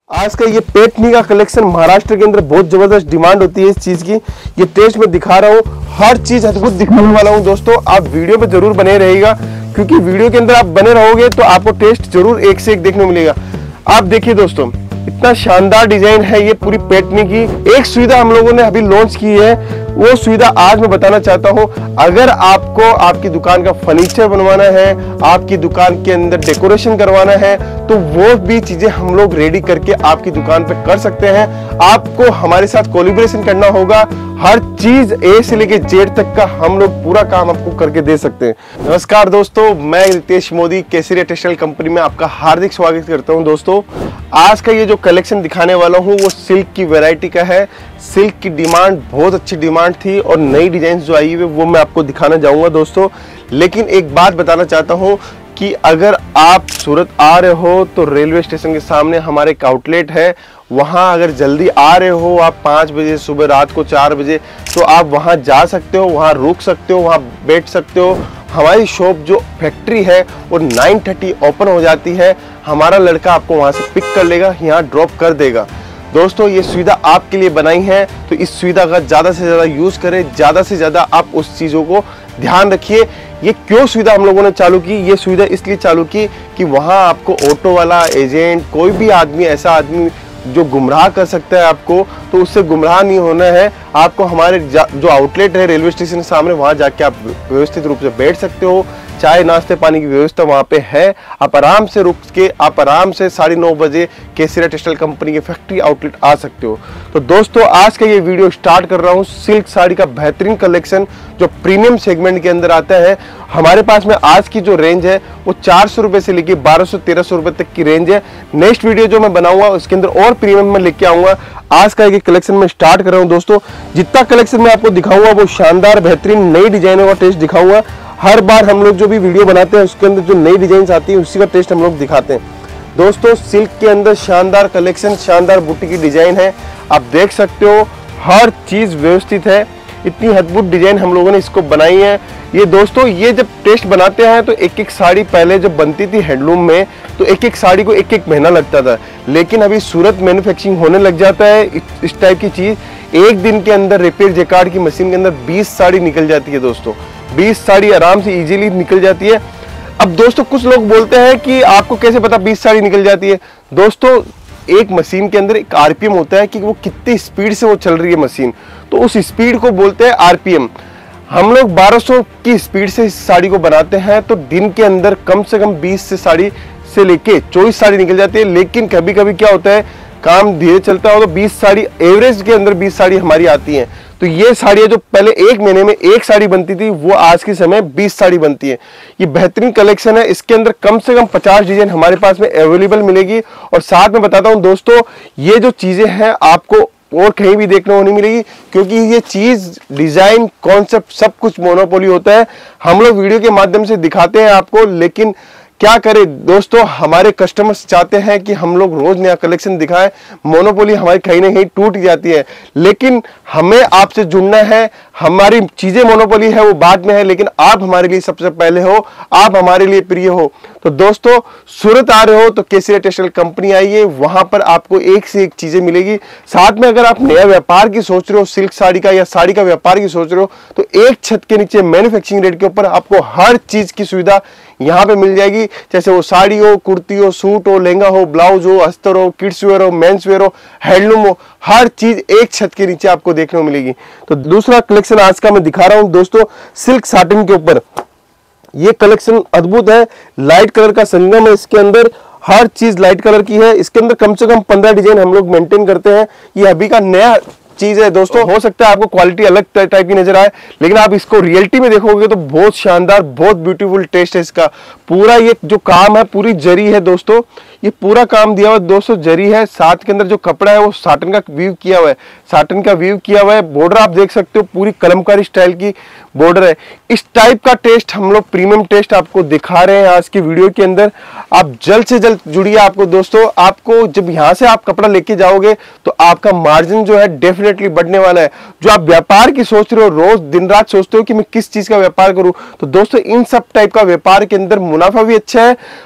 आज का ये पेटनी का कलेक्शन महाराष्ट्र के अंदर बहुत जबरदस्त डिमांड होती है इस चीज की। ये टेस्ट में दिखा रहा हूँ, हर चीज अद्भुत दिखाने वाला हूँ दोस्तों। आप वीडियो पे जरूर बने रहिएगा क्योंकि वीडियो के अंदर आप बने रहोगे तो आपको टेस्ट जरूर एक से एक देखने को मिलेगा। आप देखिए दोस्तों, इतना शानदार डिजाइन है ये पूरी पेटनी की। एक सुविधा हम लोगों ने अभी लॉन्च की है, वो सुविधा आज मैं बताना चाहता हूं। अगर आपको आपकी दुकान का फर्नीचर बनवाना है, आपकी दुकान के अंदर डेकोरेशन करवाना है, तो वो भी चीजें हम लोग रेडी करके आपकी दुकान पे कर सकते हैं। आपको हमारे साथ कोलैबोरेशन करना होगा, हर चीज ए से लेके जेड तक का हम लोग पूरा काम आपको करके दे सकते हैं। नमस्कार दोस्तों, मैं रितेश मोदी केसरिया टेक्सटाइल कंपनी में आपका हार्दिक स्वागत करता हूं। दोस्तों, आज का ये जो कलेक्शन दिखाने वाला हूं वो सिल्क की वैरायटी का है। सिल्क की डिमांड, बहुत अच्छी डिमांड थी और नई डिजाइन जो आई है वो मैं आपको दिखाना जाऊंगा दोस्तों। लेकिन एक बात बताना चाहता हूं कि अगर आप सूरत आ रहे हो तो रेलवे स्टेशन के सामने हमारे एक आउटलेट है। वहां अगर जल्दी आ रहे हो आप 5 बजे सुबह, रात को 4 बजे, तो आप वहां जा सकते हो, वहां रुक सकते हो, वहां बैठ सकते हो। हमारी शॉप जो फैक्ट्री है वो 9:30 ओपन हो जाती है। हमारा लड़का आपको वहां से पिक कर लेगा, यहाँ ड्रॉप कर देगा। दोस्तों, ये सुविधा आपके लिए बनाई है, तो इस सुविधा का ज़्यादा से ज़्यादा यूज़ करें, ज़्यादा से ज़्यादा आप उस चीज़ों को ध्यान रखिए। ये क्यों सुविधा हम लोगों ने चालू की? ये सुविधा इसलिए चालू की कि वहाँ आपको ऑटो वाला, एजेंट, कोई भी आदमी, ऐसा आदमी जो गुमराह कर सकता है आपको, तो उससे गुमराह नहीं होना है। आपको हमारे जो आउटलेट है रेलवे स्टेशन के सामने, वहाँ जाके आप व्यवस्थित रूप से बैठ सकते हो। चाय नाश्ते पानी की व्यवस्था वहाँ पे है। आप आराम से रुक के, आप आराम से 9:30 बजे केसरिया टेक्सटाइल कंपनी के फैक्ट्री आउटलेट आ सकते हो। तो दोस्तों, आज का ये वीडियो स्टार्ट कर रहा हूँ सिल्क साड़ी का बेहतरीन कलेक्शन जो प्रीमियम सेगमेंट के अंदर आता है। हमारे पास में आज की जो रेंज है वो 400 रुपए से लेके 1200-1300 रुपए तक की रेंज है। नेक्स्ट वीडियो जो मैं बनाऊंगा उसके अंदर और प्रीमियम में लेके आऊंगा। आज का एक कलेक्शन में स्टार्ट कर रहा हूँ दोस्तों। जितना कलेक्शन मैं आपको दिखाऊंगा वो शानदार बेहतरीन नई डिजाइनों का टेस्ट दिखाऊंगा। हर बार हम लोग जो भी वीडियो बनाते हैं उसके अंदर जो नई डिजाइन आती है उसी का टेस्ट हम लोग दिखाते हैं। दोस्तों, सिल्क के अंदर शानदार कलेक्शन, शानदार बूटी की डिजाइन है। आप देख सकते हो, हर चीज व्यवस्थित है। इतनी अद्भुत डिजाइन हम लोगों ने इसको बनाई है। ये दोस्तों, ये जब टेस्ट बनाते हैं तो एक एक साड़ी पहले जब बनती थी हैंडलूम में, तो एक एक साड़ी को एक एक महीना लगता था। लेकिन अभी सूरत मैन्युफैक्चरिंग होने लग जाता है इस टाइप की चीज। एक दिन के अंदर रिपेयर जेकार्ड की मशीन के अंदर 20 साड़ी निकल जाती है दोस्तों। 20 साड़ी आराम से इजीली निकल जाती है। अब दोस्तों, कुछ लोग बोलते हैं कि आपको कैसे पता 20 साड़ी निकल जाती है? दोस्तों, एक मशीन के अंदर एक आरपीएम होता है कि वो कितनी स्पीड से वो चल रही है मशीन, तो उस स्पीड को बोलते हैं आरपीएम। हम लोग 1200 की स्पीड से इस साड़ी को बनाते हैं, तो दिन के अंदर कम से कम 20 से साड़ी से लेके 24 साड़ी निकल जाती है। लेकिन कभी कभी क्या होता है, काम धीरे चलता हो तो 20 साड़ी, एवरेज के अंदर 20 साड़ी हमारी आती हैं। तो ये साड़ियाँ जो पहले एक महीने में एक साड़ी बनती थी वो आज के समय 20 साड़ी बनती है। ये बेहतरीन कलेक्शन है। इसके अंदर कम से कम 50 डिजाइन हमारे पास में अवेलेबल मिलेगी। और साथ में बताता हूँ दोस्तों, ये जो चीजें हैं आपको और कहीं भी देखने को नहीं मिलेगी, क्योंकि ये चीज, डिजाइन, कॉन्सेप्ट सब कुछ मोनोपोली होता है। हम लोग वीडियो के माध्यम से दिखाते हैं आपको, लेकिन क्या करें दोस्तों, हमारे कस्टमर्स चाहते हैं कि हम लोग रोज नया कलेक्शन दिखाएं। मोनोपोली हमारी कहीं ना कहीं टूट जाती है, लेकिन हमें आपसे जुड़ना है। हमारी चीजें मोनोपोली है वो बाद में है, लेकिन आप हमारे लिए सबसे पहले हो, आप हमारे लिए प्रिय हो। तो दोस्तों, सूरत आ रहे हो तो केसरिया टेक्सटाइल कंपनी आइए, वहां पर आपको एक से एक चीजें मिलेगी। साथ में अगर आप नया व्यापार की सोच रहे हो, सिल्क साड़ी का या साड़ी का व्यापार की सोच रहे हो, तो एक छत के नीचे मैन्युफैक्चरिंग रेट के ऊपर आपको हर चीज की सुविधा यहाँ पे मिल जाएगी। जैसे वो साड़ी हो, कुर्ती हो, सूट हो, लहंगा हो, ब्लाउज हो, अस्तर हो, किड्स वेयर हो, मेंस वेयर हो, हैंडलूम हो, हर चीज एक छत के नीचे आपको देखने को मिलेगी। तो दूसरा कलेक्शन आज का मैं दिखा रहा हूं दोस्तों, सिल्क साटिन के ऊपर। ये कलेक्शन अद्भुत है, लाइट कलर का संगम है इसके अंदर, हर चीज लाइट कलर की है। इसके अंदर कम से कम 15 डिजाइन हम लोग मेंटेन करते हैं। ये अभी का नया चीज है दोस्तों। हो सकता है आपको क्वालिटी अलग टाइप की नजर आए, लेकिन आप इसको रियलिटी में देखोगे तो बहुत शानदार, बहुत ब्यूटीफुल टेस्ट है इसका। पूरा ये जो काम है पूरी जरी है दोस्तों, ये पूरा काम दिया हुआ दोस्तों जरी है। साथ के अंदर जो कपड़ा है वो साटन का वीव किया हुआ है, साटन का वीव किया हुआ है। बॉर्डर आप देख सकते हो, पूरी कलमकारी स्टाइल की बॉर्डर है। इस टाइप का टेस्ट हम लोग प्रीमियम टेस्ट आपको दिखा रहे हैं आज की वीडियो के अंदर। आप जल्द से जल्द जुड़िए। आपको दोस्तों, आपको जब यहाँ से आप कपड़ा लेके जाओगे तो आपका मार्जिन जो है डेफिनेटली बढ़ने वाला है। जो आप व्यापार की सोच रहे हो, रोज दिन रात सोचते हो कि मैं किस चीज का व्यापार करूं, तो दोस्तों इन सब टाइप का व्यापार के अंदर मुनाफा भी अच्छा है और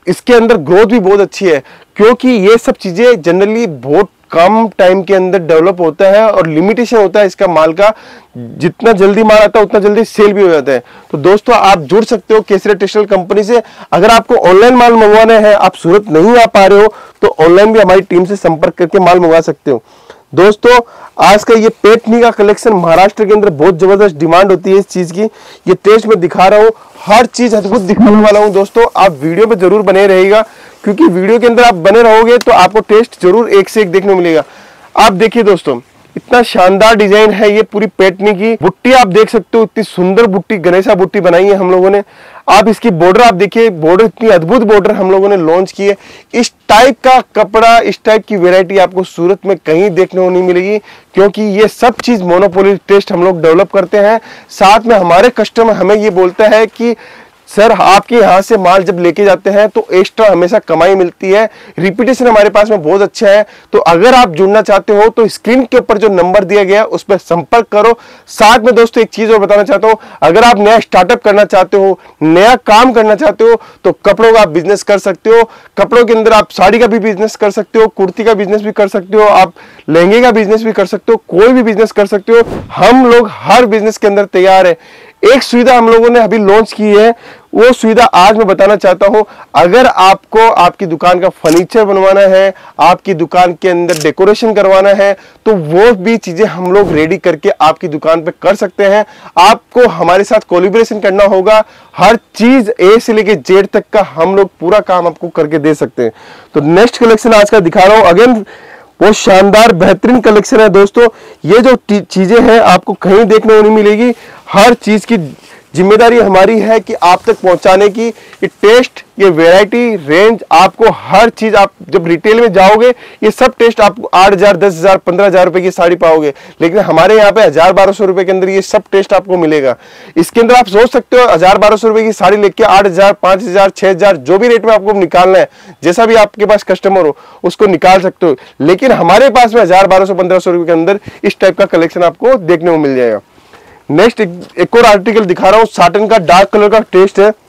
इसके अंदर ग्रोथ भी बहुत अच्छी है, क्योंकि ये सब चीजें जनरली बहुत कम टाइम के अंदर डेवलप होता है और लिमिटेशन होता है इसका माल का। जितना जल्दी माल आता है उतना जल्दी सेल भी हो जाता है। तो दोस्तों आप जुड़ सकते हो केसरिया टेक्सटाइल कंपनी से। अगर आपको ऑनलाइन माल मंगवाना है, आप सूरत नहीं आ पा रहे हो, तो ऑनलाइन भी हमारी टीम से संपर्क करके माल मंगवा सकते हो। दोस्तों आज का ये पेटनी का कलेक्शन महाराष्ट्र के अंदर बहुत जबरदस्त डिमांड होती है इस चीज की। ये टेस्ट में दिखा रहा हूँ, हर चीज अद्भुत दिखाने वाला हूँ दोस्तों। आप वीडियो पे जरूर बने रहिएगा, क्योंकि वीडियो के अंदर आप बने रहोगे तो आपको टेस्ट जरूर एक से एक देखने को मिलेगा। आप देखिए दोस्तों, इतना शानदार डिजाइन है ये पूरी पेटनी की। बुट्टी आप देख सकते हो, इतनी सुंदर बुट्टी, गणेशा बुट्टी बनाई है हम लोगों ने। आप इसकी बॉर्डर आप देखिए, बॉर्डर इतनी अद्भुत बॉर्डर हम लोगों ने लॉन्च की है। इस टाइप का कपड़ा, इस टाइप की वैरायटी आपको सूरत में कहीं देखने को नहीं मिलेगी, क्योंकि ये सब चीज मोनोपोली टेस्ट हम लोग डेवलप करते हैं। साथ में हमारे कस्टमर हमें ये बोलता है कि सर आपके यहाँ से माल जब लेके जाते हैं तो एक्स्ट्रा हमेशा कमाई मिलती है, रिपीटेशन हमारे पास में बहुत अच्छा है। तो अगर आप जुड़ना चाहते हो तो स्क्रीन के ऊपर जो नंबर दिया गया है उस पर संपर्क करो। साथ में दोस्तों एक चीज और बताना चाहता हूँ, अगर आप नया स्टार्टअप करना चाहते हो, नया काम करना चाहते हो, तो कपड़ों का आप बिजनेस कर सकते हो। कपड़ों के अंदर आप साड़ी का भी बिजनेस कर सकते हो, कुर्ती का बिजनेस भी कर सकते हो, आप लहंगे का बिजनेस भी कर सकते हो, कोई भी बिजनेस कर सकते हो। हम लोग हर बिजनेस के अंदर तैयार है। एक सुविधा हम लोगों ने अभी लॉन्च की है, वो सुविधा आज मैं बताना चाहता हूं। अगर आपको आपकी दुकान का फर्नीचर बनवाना है, आपकी दुकान के अंदर डेकोरेशन करवाना है, तो वो भी चीजें हम लोग रेडी करके आपकी दुकान पे कर सकते हैं। आपको हमारे साथ कोलैबोरेशन करना होगा। हर चीज ए से लेके जेड तक का हम लोग पूरा काम आपको करके दे सकते हैं। तो नेक्स्ट कलेक्शन आज का दिखा रहा हूं, अगेन वो शानदार बेहतरीन कलेक्शन है दोस्तों। ये जो चीजें हैं आपको कहीं देखने को नहीं मिलेगी। हर चीज की जिम्मेदारी हमारी है कि आप तक पहुंचाने की। ये टेस्ट, ये वैरायटी, रेंज, आपको हर चीज, आप जब रिटेल में जाओगे ये सब टेस्ट आपको 8,000, 10,000, 15,000 रुपए की साड़ी पाओगे, लेकिन हमारे यहाँ पे 1,000-1,200 रुपए के अंदर ये सब टेस्ट आपको मिलेगा। इसके अंदर आप सोच सकते हो 1,000-1,200 रुपए की साड़ी लेके 8,000, 5,000, 6,000 जो भी रेट में आपको निकालना है, जैसा भी आपके पास कस्टमर हो उसको निकाल सकते हो। लेकिन हमारे पास में 1,000-1,200, 1,500 रुपए के अंदर इस टाइप का कलेक्शन आपको देखने को मिल जाएगा। नेक्स्ट एक और आर्टिकल दिखा रहा हूं, साटन का डार्क कलर का टेस्ट है,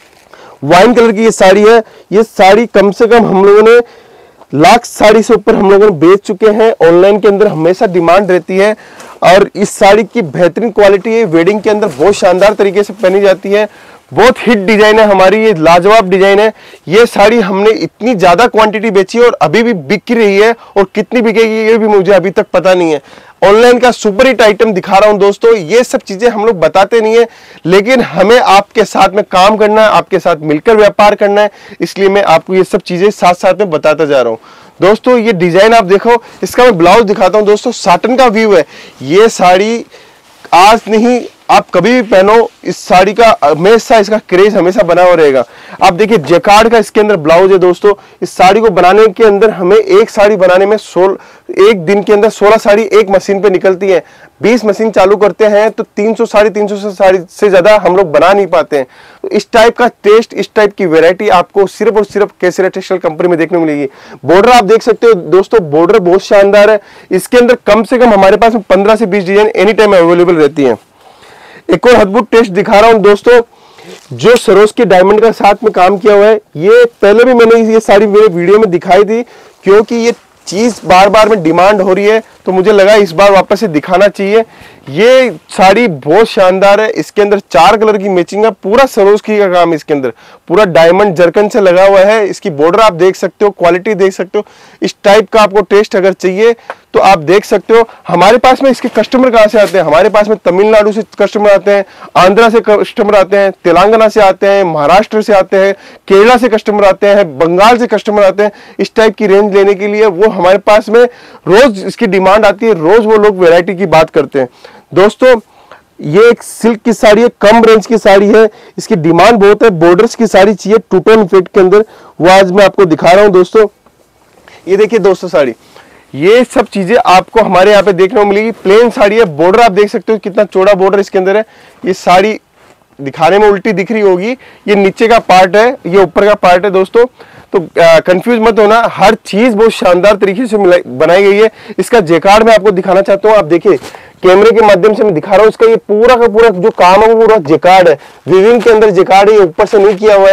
वाइन कलर की ये साड़ी है। ये साड़ी कम से कम हम लोगों ने लाख साड़ी से ऊपर हम लोगों ने बेच चुके हैं। ऑनलाइन के अंदर हमेशा डिमांड रहती है और इस साड़ी की बेहतरीन क्वालिटी है। वेडिंग के अंदर बहुत शानदार तरीके से पहनी जाती है। बहुत हिट डिजाइन है हमारी, ये लाजवाब डिजाइन है। ये साड़ी हमने इतनी ज्यादा क्वांटिटी बेची है और अभी भी बिक रही है, और कितनी बिकेगी ये भी मुझे अभी तक पता नहीं है। ऑनलाइन का सुपर हिट आइटम दिखा रहा हूं दोस्तों। ये सब चीजें हम लोग बताते नहीं है, लेकिन हमें आपके साथ में काम करना है, आपके साथ मिलकर व्यापार करना है, इसलिए मैं आपको ये सब चीजें साथ साथ में बताता जा रहा हूं। दोस्तों ये डिजाइन आप देखो, इसका मैं ब्लाउज दिखाता हूं दोस्तों। साटन का व्यू है। ये साड़ी आज नहीं, आप कभी भी पहनो, इस साड़ी का हमेशा इसका क्रेज हमेशा बना हुआ रहेगा। आप देखिए जैकार्ड का इसके अंदर ब्लाउज है दोस्तों। इस साड़ी को बनाने के अंदर हमें एक साड़ी बनाने में एक दिन के अंदर 16 साड़ी एक मशीन पे निकलती है। 20 मशीन चालू करते हैं तो 300 साड़ी से ज्यादा हम लोग बना नहीं पाते हैं। तो इस टाइप का टेस्ट, इस टाइप की वैरायटी आपको सिर्फ और सिर्फ केसरिया टेक्सटाइल कंपनी में देखने को मिलेगी। बॉर्डर आप देख सकते हो दोस्तों, बॉर्डर बहुत शानदार है। इसके अंदर कम से कम हमारे पास 15 से 20 डिजाइन एनी टाइम अवेलेबल रहती है। एक और अद्भुत टेस्ट दिखा रहा हूं दोस्तों, जो सरोस्की डायमंड का साथ में काम किया हुआ है। ये पहले भी मैंने ये सारी मेरे वीडियो में दिखाई थी, क्योंकि ये चीज बार बार में डिमांड हो रही है, तो मुझे लगा इस बार वापस से दिखाना चाहिए। ये साड़ी बहुत शानदार है। इसके अंदर 4 कलर की मैचिंग है, पूरा सरोस्की का काम इसके अंदर, पूरा डायमंड जरकन से लगा हुआ है। इसकी बॉर्डर आप देख सकते हो, क्वालिटी देख सकते हो। इस टाइप का आपको टेस्ट अगर चाहिए तो आप देख सकते हो। हमारे पास में इसके कस्टमर कहां से आते हैं? हमारे पास में तमिलनाडु से कस्टमर आते हैं, आंध्रा से कस्टमर आते हैं, तेलंगाना से आते हैं, महाराष्ट्र से आते हैं, केरला से कस्टमर आते हैं, बंगाल से कस्टमर आते हैं। इस टाइप की रेंज लेने के लिए वो हमारे पास में रोज इसकी डिमांड आती है, रोज वो लोग वैरायटी की बात करते हैं। दोस्तों ये एक सिल्क की साड़ी है, कम रेंज की साड़ी है, इसकी डिमांड बहुत है। बॉर्डर्स की साड़ी चाहिए टू टोन इफेक्ट के अंदर, वो आज मैं आपको दिखा रहा हूं दोस्तों। ये देखिए दोस्तों साड़ी, ये सब चीजें आपको हमारे यहाँ पे देखने को मिलेगी। प्लेन साड़ी है, बॉर्डर आप देख सकते हो कितना चौड़ा बॉर्डर इसके अंदर है। ये साड़ी दिखाने में उल्टी दिख रही होगी, ये नीचे का पार्ट है, ये ऊपर का पार्ट है दोस्तों। तो कंफ्यूज मत होना, हर चीज बहुत शानदार तरीके से बनाई गई है। इसका जैकार्ड मैं आपको दिखाना चाहता हूँ। आप देखिए कैमरे के माध्यम से मैं दिखा रहा हूँ। इसका ये पूरा का पूरा जो काम है वो पूरा जैकार्ड है। विविंग के अंदर जैकार्ड है, ऊपर से नहीं किया हुआ है।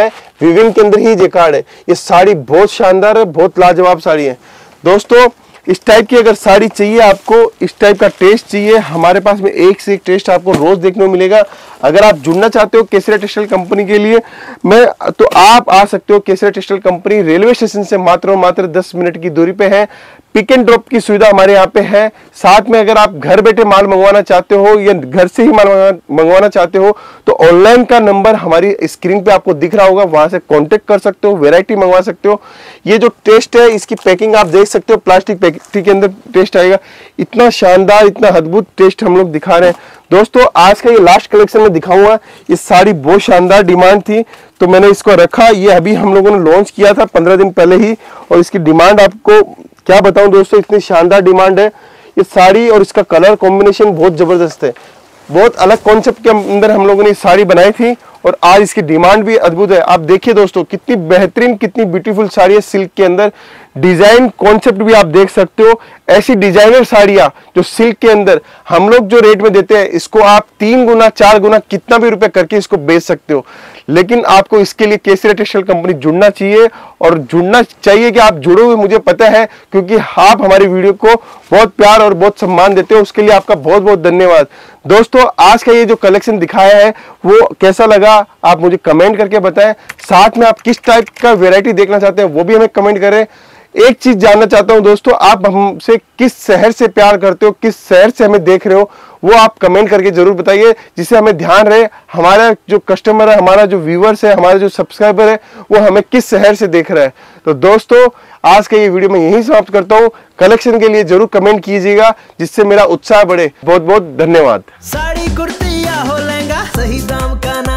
विविंग के अंदर ही जेकार्ड है। ये साड़ी बहुत शानदार है, बहुत लाजवाब साड़ी है दोस्तों। इस टाइप की अगर साड़ी चाहिए आपको, इस टाइप का टेस्ट चाहिए, हमारे पास में एक से एक टेस्ट आपको रोज देखने को मिलेगा। अगर आप जुड़ना चाहते हो केसरिया टेक्सटाइल कंपनी के लिए तो आप आ सकते हो। Kesariya textile company railway station से मात्र और मात्र 10 मिनट की दूरी पे है। पिक एंड ड्रॉप की सुविधा हमारे यहाँ पे है। साथ में अगर आप घर बैठे माल मंगवाना चाहते हो या घर से ही माल मंगवाना चाहते हो तो ऑनलाइन का नंबर हमारी स्क्रीन पे आपको दिख रहा होगा, वहां से कांटेक्ट कर सकते हो, वैरायटी मंगवा सकते हो। ये जो टेस्ट है इसकी पैकिंग आप देख सकते हो, प्लास्टिक पैकेट के अंदर टेस्ट आएगा। इतना शानदार, इतना अद्भुत टेस्ट हम लोग दिखा रहे हैं दोस्तों। आज का ये लास्ट कलेक्शन में दिखाऊंगा। ये साड़ी बहुत शानदार डिमांड थी तो मैंने इसको रखा। ये अभी हम लोगों ने लॉन्च किया था 15 दिन पहले ही, और इसकी डिमांड आपको क्या बताऊं दोस्तों, इतनी शानदार डिमांड है। ये साड़ी और इसका कलर कॉम्बिनेशन बहुत जबरदस्त है। बहुत अलग कॉन्सेप्ट के अंदर हम लोगों ने ये साड़ी बनाई थी और आज इसकी डिमांड भी अद्भुत है। आप देखिए दोस्तों कितनी बेहतरीन, कितनी ब्यूटीफुल साड़ी है। सिल्क के अंदर डिजाइन कॉन्सेप्ट भी आप देख सकते हो। ऐसी डिजाइनर साड़ियां जो सिल्क के अंदर हम लोग जो रेट में देते हैं, इसको आप 3 गुना 4 गुना कितना भी रुपए करके इसको बेच सकते हो। लेकिन आपको इसके लिए केसरिया टेक्सटाइल कंपनी जुड़ना चाहिए, और जुड़ना चाहिए कि आप जुड़ोगे मुझे पता है, क्योंकि आप हमारी वीडियो को बहुत प्यार और बहुत सम्मान देते हो। उसके लिए आपका बहुत बहुत धन्यवाद दोस्तों। आज का ये जो कलेक्शन दिखाया है वो कैसा लगा आप मुझे कमेंट करके बताएं। साथ में आप किस टाइप का वैरायटी देखना चाहते हैं वो भी हमें कमेंट करें। एक चीज जानना चाहता हूं दोस्तों, आप हमसे किस शहर से प्यार करते हो, किस शहर से हमें देख रहे हो, वो आप कमेंट करके जरूर बताइए, जिससे हमें ध्यान रहे हमारा जो कस्टमर है, हमारा जो व्यूअर्स है, हमारा जो सब्सक्राइबर है, वो हमें किस शहर से देख रहा है। तो दोस्तों आज का ये वीडियो मैं यहीं समाप्त करता हूँ। कलेक्शन के लिए जरूर कमेंट कीजिएगा, जिससे मेरा उत्साह बढ़े। बहुत बहुत धन्यवाद। साड़ी कुर्ती या हो लहंगा, सही दाम का